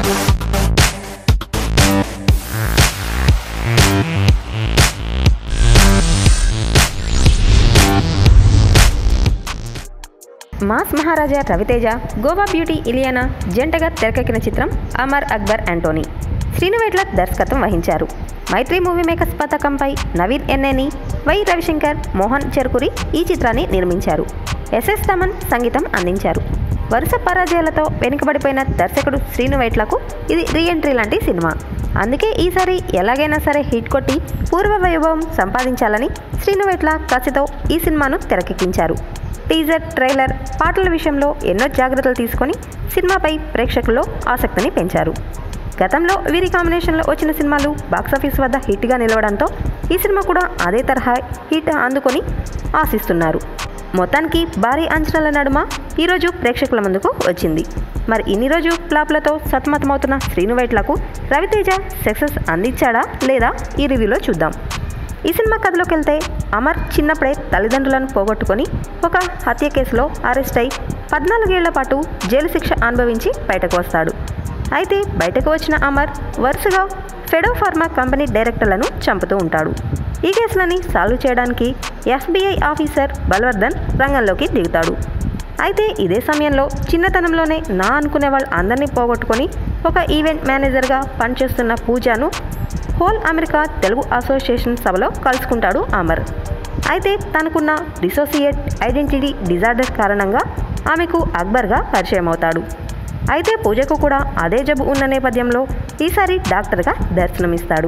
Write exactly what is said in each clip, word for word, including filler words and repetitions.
Mass Maharaja Ravi Teja, Goa beauty Ileana జంటగా తెరకెక్కిన చిత్రం అమర్ అక్బర్ యాంటోనీ. శ్రీనువైట్ల దర్శకత్వం వహించారు. మైత్రి మూవీ మేకర్స్ పతాకంపై నవీన్ ఎన్నేని, వై రవిశంకర్, మోహన్ చెరుకురి ఈ చిత్రాన్ని నిర్మించారు. ఎస్ఎస్ తమన్ సంగీతం అందించారు. వరుస పరాజయాలతో వెనుకబడిపోయిన దర్శకుడు శ్రీనువైట్లకు ఇది రీఎంట్రీ లాంటి సినిమా. అందుకే ఈసారి ఎలాగైనా సరే హిట్ కొట్టి పూర్వ వైభవం సంపాదించాలని శ్రీనువైట్ల కసితో ఈ సినిమాను తెరకెక్కించారు. టీజర్, ట్రైలర్, పాటల విషయంలో ఎన్నో జాగ్రత్తలు తీసుకొని సినిమాపై ప్రేక్షకుల్లో ఆసక్తిని పెంచారు. గతంలో వీరి కాంబినేషన్లో వచ్చిన సినిమాలు బాక్సాఫీస్ వద్ద హిట్గా నిలవడంతో ఈ సినిమా కూడా అదే తరహా హిట్ అందుకొని ఆశిస్తున్నారు. మొత్తానికి భారీ అంచనాల నడుమ ఈరోజు ప్రేక్షకుల ముందుకు వచ్చింది. మరి ఇన్ని రోజు ఫ్లాప్లతో సతమతమవుతున్న శ్రీనువైట్లకు రవితేజ సక్సెస్ అందించాడా లేదా ఈ రివ్యూలో చూద్దాం. ఈ సినిమా కథలోకి వెళ్తే అమర్ చిన్నప్పుడే తల్లిదండ్రులను పోగొట్టుకొని ఒక హత్య కేసులో అరెస్ట్ అయి పద్నాలుగేళ్ల పాటు జైలు శిక్ష అనుభవించి బయటకు వస్తాడు. అయితే బయటకు వచ్చిన అమర్ వరుసగా ఫెడో ఫార్మా కంపెనీ డైరెక్టర్లను చంపుతూ ఉంటాడు. ఈ కేసులని సాల్వ్ చేయడానికి ఎఫ్బిఐ ఆఫీసర్ బల్వర్ధన్ రంగంలోకి దిగుతాడు. అయితే ఇదే సమయంలో చిన్నతనంలోనే నా అనుకునే వాళ్ళు అందరినీ పోగొట్టుకొని ఒక ఈవెంట్ మేనేజర్గా పనిచేస్తున్న పూజను హోల్ అమెరికా తెలుగు అసోసియేషన్ సభలో కలుసుకుంటాడు అమర్. అయితే తనకున్న డిసోసియేట్ ఐడెంటిటీ డిజార్డర్ కారణంగా ఆమెకు అక్బర్గా పరిచయం అవుతాడు. అయితే పూజకు కూడా అదే జబ్బు ఉన్న నేపథ్యంలో ఈసారి డాక్టర్గా దర్శనమిస్తాడు.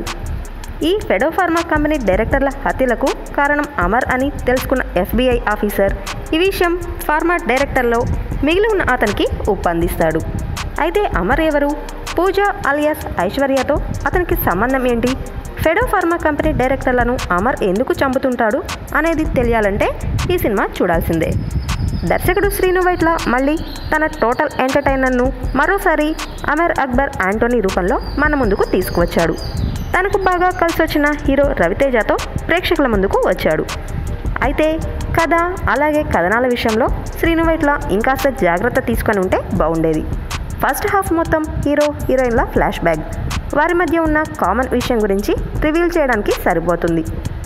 ఈ ఫెడో ఫార్మా కంపెనీ డైరెక్టర్ల హత్యలకు కారణం అమర్ అని తెలుసుకున్న ఎఫ్బిఐ ఆఫీసర్ ఈ విషయం ఫార్మా డైరెక్టర్లో మిగిలి ఉన్న అతనికి ఉప్పందిస్తాడు. అయితే అమర్ ఎవరు? పూజ అలియాస్ ఐశ్వర్యతో అతనికి సంబంధం ఏంటి? ఫెడో ఫార్మా కంపెనీ డైరెక్టర్లను అమర్ ఎందుకు చంపుతుంటాడు అనేది తెలియాలంటే ఈ సినిమా చూడాల్సిందే. దర్శకుడు శ్రీనువైట్ల మళ్ళీ తన టోటల్ ఎంటర్టైనర్ను మరోసారి అమర్ అక్బర్ యాంటోనీ రూపంలో మన ముందుకు తీసుకువచ్చాడు. తనకు బాగా కలిసి వచ్చిన హీరో రవితేజతో ప్రేక్షకుల ముందుకు వచ్చాడు. అయితే కథ అలాగే కథనాల విషయంలో శ్రీనువైట్ల ఇంకాస్త జాగ్రత్త తీసుకొని ఉంటే బాగుండేది. ఫస్ట్ హాఫ్ మొత్తం హీరో హీరోయిన్ల ఫ్లాష్ బ్యాక్, వారి మధ్య ఉన్న కామన్ విషయం గురించి రివీల్ చేయడానికి సరిపోతుంది.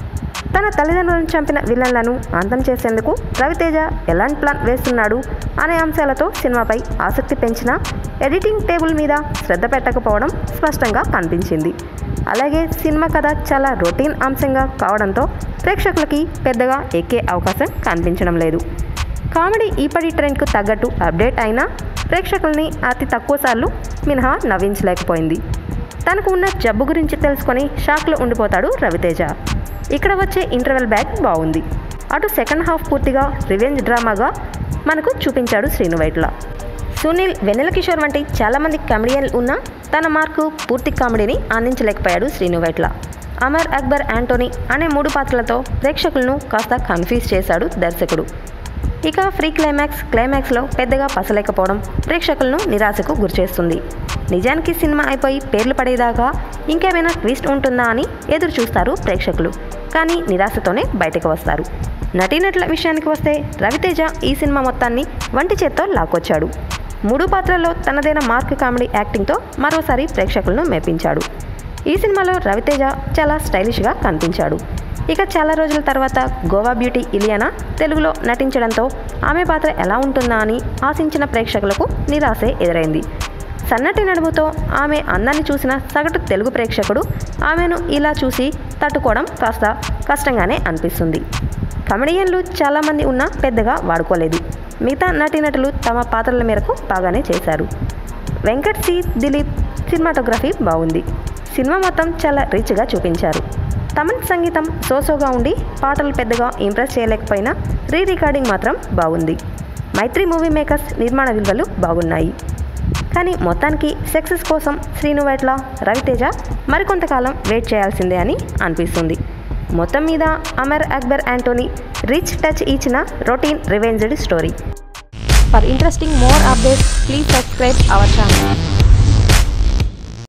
తన తల్లిదండ్రులను చంపిన విలన్లను అంతం చేసేందుకు రవితేజ ఎలాంటి ప్లాన్ వేస్తున్నాడు అనే అంశాలతో సినిమాపై ఆసక్తి పెంచిన ఎడిటింగ్ టేబుల్ మీద శ్రద్ధ పెట్టకపోవడం స్పష్టంగా కనిపించింది. అలాగే సినిమా కథ చాలా రొటీన్ అంశంగా కావడంతో ప్రేక్షకులకి పెద్దగా ఎక్కే అవకాశం కనిపించడం లేదు. కామెడీ ఇప్పటి ట్రెండ్కు తగ్గట్టు అప్డేట్ అయినా ప్రేక్షకుల్ని అతి తక్కువ సార్లు మినహా నవ్వించలేకపోయింది. తనకు ఉన్న జబ్బు గురించి తెలుసుకొని షాక్లో ఉండిపోతాడు రవితేజ. ఇక్కడ వచ్చే ఇంటర్వెల్ బ్యాక్ బాగుంది. అటు సెకండ్ హాఫ్ పూర్తిగా రివెంజ్ డ్రామాగా మనకు చూపించాడు శ్రీనువైట్ల. సునీల్, వెన్నెల కిషోర్ వంటి చాలామంది కామెడియన్లు ఉన్న తన మార్కు పూర్తి కామెడీని అందించలేకపోయాడు శ్రీనువైట్ల. అమర్ అక్బర్ యాంటోనీ అనే మూడు పాత్రలతో ప్రేక్షకులను కాస్త కన్ఫ్యూజ్ చేశాడు దర్శకుడు. ఇక ఫ్రీ క్లైమాక్స్ క్లైమాక్స్లో పెద్దగా పసలేకపోవడం ప్రేక్షకులను నిరాశకు గురిచేస్తుంది. నిజానికి సినిమా అయిపోయి పేర్లు పడేదాకా ఇంకేమైనా ట్విస్ట్ ఉంటుందా అని ఎదురు చూస్తారు ప్రేక్షకులు, కానీ నిరాశతోనే బయటకు వస్తారు. నటీనటుల విషయానికి వస్తే రవితేజ ఈ సినిమా మొత్తాన్ని వంటి చేత్తో లాక్కొచ్చాడు. మూడు పాత్రల్లో తనదైన మార్క్ కామెడీ యాక్టింగ్తో మరోసారి ప్రేక్షకులను మెప్పించాడు. ఈ సినిమాలో రవితేజ చాలా స్టైలిష్గా కనిపించాడు. ఇక చాలా రోజుల తర్వాత గోవా బ్యూటీ ఇలియానా తెలుగులో నటించడంతో ఆమె పాత్ర ఎలా ఉంటుందా అని ఆశించిన ప్రేక్షకులకు నిరాశే ఎదురైంది. సన్నటి నడుముతో ఆమె అందాన్ని చూసిన సగటు తెలుగు ప్రేక్షకుడు ఆమెను ఇలా చూసి తట్టుకోవడం కాస్త కష్టంగానే అనిపిస్తుంది. కమెడియన్లు చాలామంది ఉన్నా పెద్దగా వాడుకోలేదు. మిగతా నటీనటులు తమ పాత్రల మేరకు బాగానే చేశారు. వెంకట్ సి దిలీప్ సినిమాటోగ్రఫీ బాగుంది. సినిమా మొత్తం చాలా రిచ్గా చూపించారు. తమన్ సంగీతం సోసోగా ఉండి పాటలు పెద్దగా ఇంప్రెస్ చేయలేకపోయినా రీ రికార్డింగ్ మాత్రం బాగుంది. మైత్రి మూవీ మేకర్స్ నిర్మాణ విలువలు బాగున్నాయి. కానీ మొత్తానికి సక్సెస్ కోసం శ్రీనువైట్ల, రవితేజ మరికొంతకాలం వెయిట్ చేయాల్సిందే అని అనిపిస్తుంది. మొత్తం మీద అమర్ అక్బర్ యాంటోనీ రిచ్ టచ్ ఇచ్చిన routine revenged story. For interesting more updates, please subscribe our channel.